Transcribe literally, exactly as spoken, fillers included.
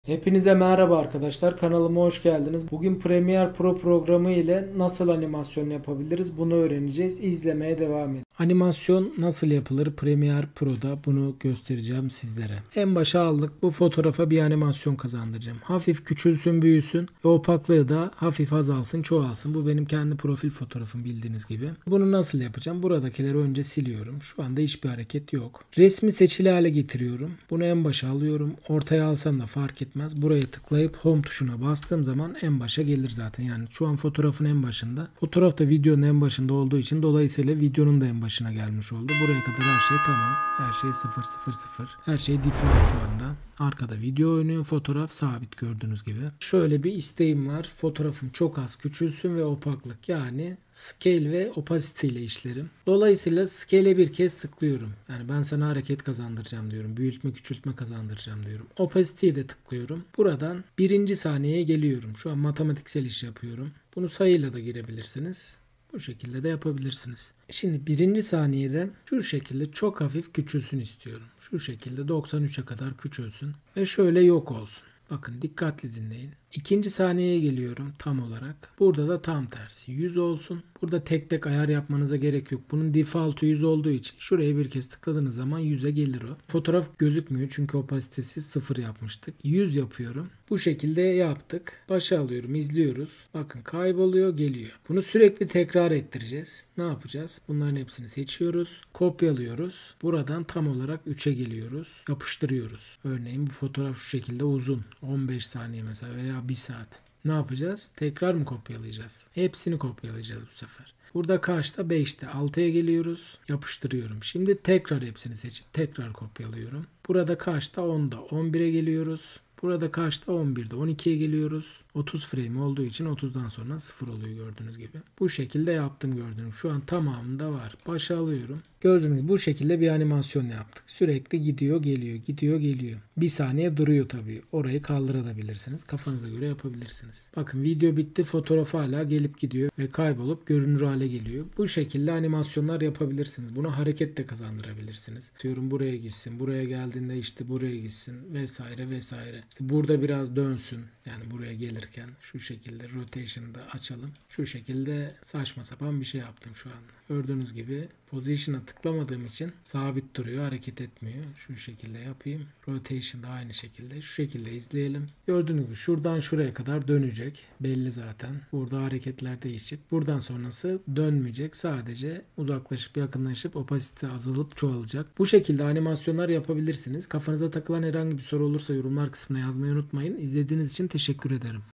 Hepinize merhaba arkadaşlar. Kanalıma hoş geldiniz. Bugün Premiere Pro programı ile nasıl animasyon yapabiliriz bunu öğreneceğiz. İzlemeye devam edin. Animasyon nasıl yapılır Premiere Pro'da bunu göstereceğim sizlere. En başa aldık. Bu fotoğrafa bir animasyon kazandıracağım. Hafif küçülsün, büyüsün ve opaklığı da hafif azalsın, çoğalsın. Bu benim kendi profil fotoğrafım bildiğiniz gibi. Bunu nasıl yapacağım? Buradakileri önce siliyorum. Şu anda hiçbir hareket yok. Resmi seçili hale getiriyorum. Bunu en başa alıyorum. Ortaya alsam da fark etmez. Buraya tıklayıp home tuşuna bastığım zaman en başa gelir zaten. Yani şu an fotoğrafın en başında. Fotoğraf da videonun en başında olduğu için dolayısıyla videonun da en başına gelmiş oldu. Buraya kadar her şey tamam. Her şey sıfır sıfır sıfır. Her şey default şu anda. Arkada video oynuyor. Fotoğraf sabit gördüğünüz gibi. Şöyle bir isteğim var. Fotoğrafım çok az küçülsün ve opaklık. Yani scale ve opacity ile işlerim. Dolayısıyla scale'e bir kez tıklıyorum. Yani ben sana hareket kazandıracağım diyorum. Büyütme küçültme kazandıracağım diyorum. Opacity'ye de tıklıyorum. Buradan birinci saniyeye geliyorum. Şu an matematiksel iş yapıyorum. Bunu sayıyla da girebilirsiniz. Bu şekilde de yapabilirsiniz. Şimdi birinci saniyede şu şekilde çok hafif küçülsün istiyorum. Şu şekilde doksan üçe kadar küçülsün ve şöyle yok olsun. Bakın dikkatli dinleyin. İkinci saniyeye geliyorum tam olarak. Burada da tam tersi. yüz olsun. Burada tek tek ayar yapmanıza gerek yok. Bunun default'u yüz olduğu için şuraya bir kez tıkladığınız zaman yüze gelir o. Fotoğraf gözükmüyor çünkü opasitesi sıfır yapmıştık. yüz yapıyorum. Bu şekilde yaptık. Başa alıyorum, izliyoruz. Bakın kayboluyor, geliyor. Bunu sürekli tekrar ettireceğiz. Ne yapacağız? Bunların hepsini seçiyoruz. Kopyalıyoruz. Buradan tam olarak üçe geliyoruz. Yapıştırıyoruz. Örneğin bu fotoğraf şu şekilde uzun. on beş saniye mesela veya bir saat. Ne yapacağız? Tekrar mı kopyalayacağız? Hepsini kopyalayacağız bu sefer. Burada kaçta? beşte. altıya geliyoruz. Yapıştırıyorum. Şimdi tekrar hepsini seçip tekrar kopyalıyorum. Burada kaçta? onda. on bire geliyoruz. Burada kaçta? on birde. on ikiye geliyoruz. otuz frame olduğu için otuzdan sonra sıfır oluyor gördüğünüz gibi. Bu şekilde yaptım gördüğünüz. Şu an tamamında var. Başa alıyorum. Gördüğünüz gibi bu şekilde bir animasyon yaptık. Sürekli gidiyor geliyor gidiyor geliyor. Bir saniye duruyor tabii. Orayı kaldırabilirsiniz. Kafanıza göre yapabilirsiniz. Bakın video bitti. Fotoğraf hala gelip gidiyor ve kaybolup görünür hale geliyor. Bu şekilde animasyonlar yapabilirsiniz. Buna hareket de kazandırabilirsiniz. Diyorum buraya gitsin. Buraya geldiğinde işte buraya gitsin vesaire vesaire. İşte burada biraz dönsün. Yani buraya gelirken şu şekilde rotation'da açalım. Şu şekilde saçma sapan bir şey yaptım şu an. Gördüğünüz gibi position'a tıklamadığım için sabit duruyor, hareket etmiyor. Şu şekilde yapayım. Rotation da aynı şekilde. Şu şekilde izleyelim. Gördüğünüz gibi şuradan şuraya kadar dönecek. Belli zaten. Burada hareketler değişecek. Buradan sonrası dönmeyecek. Sadece uzaklaşıp yakınlaşıp opacity azalıp çoğalacak. Bu şekilde animasyonlar yapabilirsiniz. Kafanıza takılan herhangi bir soru olursa yorumlar kısmına yazmayı unutmayın. İzlediğiniz için teşekkür ederim.